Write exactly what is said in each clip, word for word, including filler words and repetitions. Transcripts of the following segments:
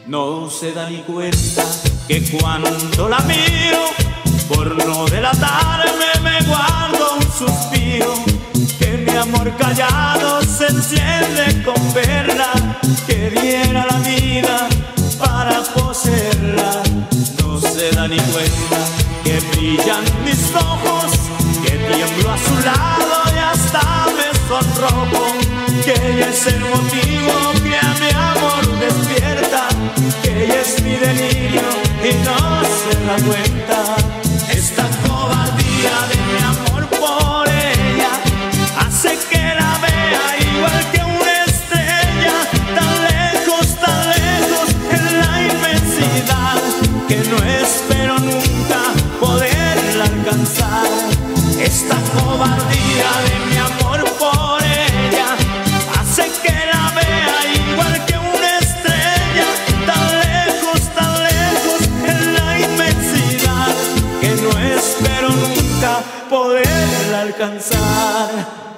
No se da ni cuenta que cuando la miro, por no delatarme me guardo un suspiro, que mi amor callado se enciende con verla, que diera la vida para poseerla. No se da ni cuenta que brillan mis ojos, que tiemblo a su lado y hasta me sonrojo, que ella es el motivo que a mi amor despierta, que ella es mi delirio y no se da cuenta. Esta cobardía de mi amor por ella hace que la vea igual que una estrella, tan lejos, tan lejos en la inmensidad, que no espero nunca poderla alcanzar. Esta cobardía de mi amor por ella hace que la vea igual que una estrella, tan lejos, tan lejos en la inmensidad, que no espero nunca poderla alcanzar.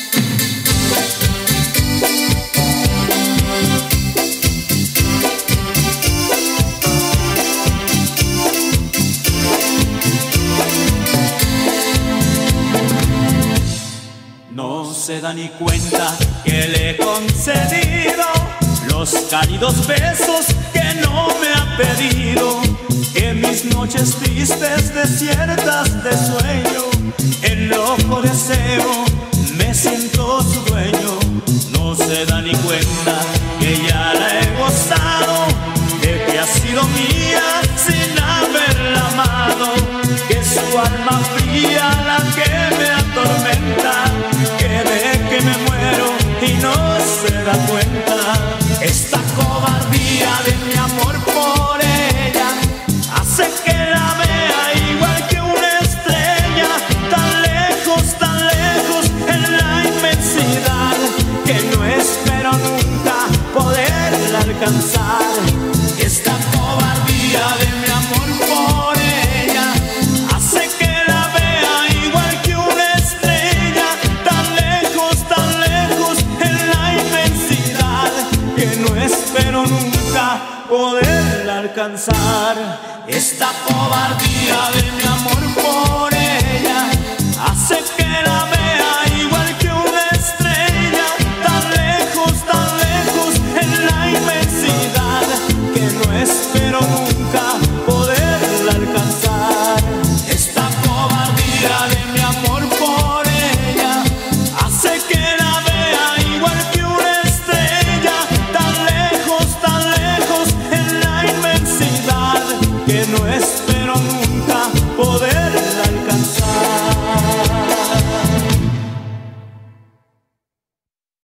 No se da ni cuenta que le he concedido los cálidos besos que no me ha pedido, que mis noches tristes, desiertas de sueño, en loco deseo me siento su dueño. No se da ni cuenta que ya la he gozado, de que ha sido mía sin haberla amado, que es su alma fría la que me atormenta, que ve que me muero y no se da cuenta. Esta cobardía de mi amor por ella hace que la vea igual que una estrella, tan lejos, tan lejos en la inmensidad, que no espero nunca poderla alcanzar. Esta cobardía de mi amor por ella hace que la vea igual que una estrella, tan lejos, tan lejos en la inmensidad, que no espero nunca poderla alcanzar. Esta cobardía de mi amor por ella hace que la vea igual